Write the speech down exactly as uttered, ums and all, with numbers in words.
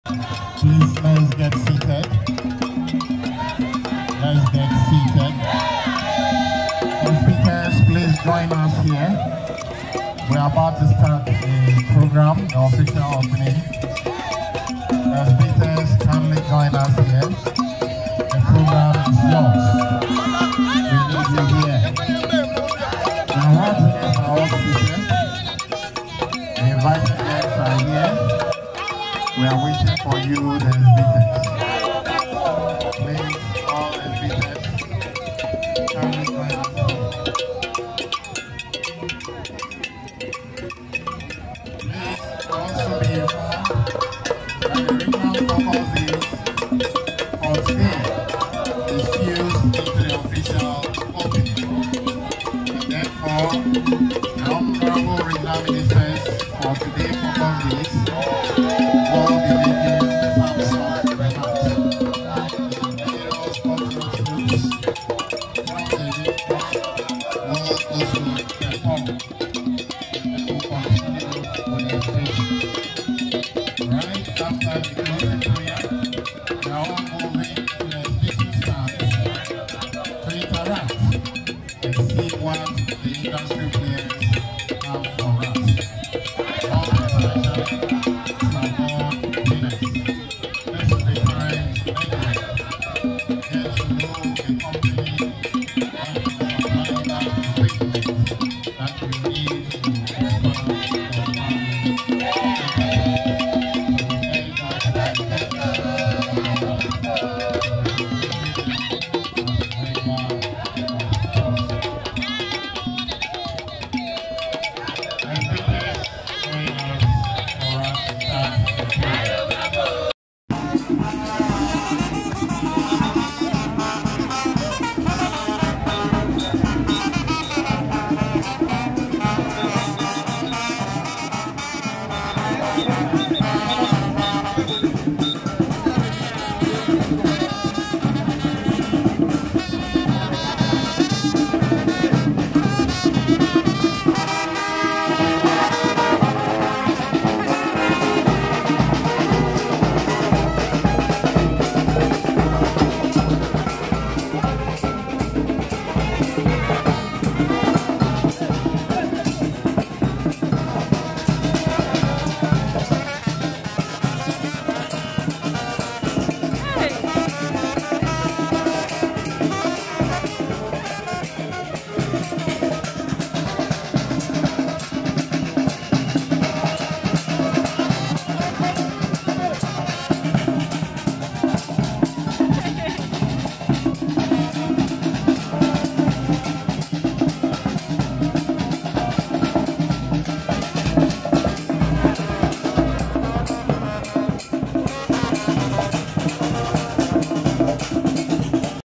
Please, let's get seated. Let's get seated. And speakers, please join us here. We're about to start the program, the official opening. The speakers, kindly join us here. The program is yours. We need you here. Now, what is our seated? The invited guests are here. We are waiting for you, the speakers. Please, all the speakers, kindly join us here. Please also be informed that the regional purposes for today is fused into the official opening. And therefore, the honorable regional ministers for today's purposes will be making some short remarks. The heroes of the troops from the victors will also perform and will continue with the occasion. Right after the closing prayer, we are all moving to the speaking stand to interact and see what the industry players have for us. All especially to our board winners.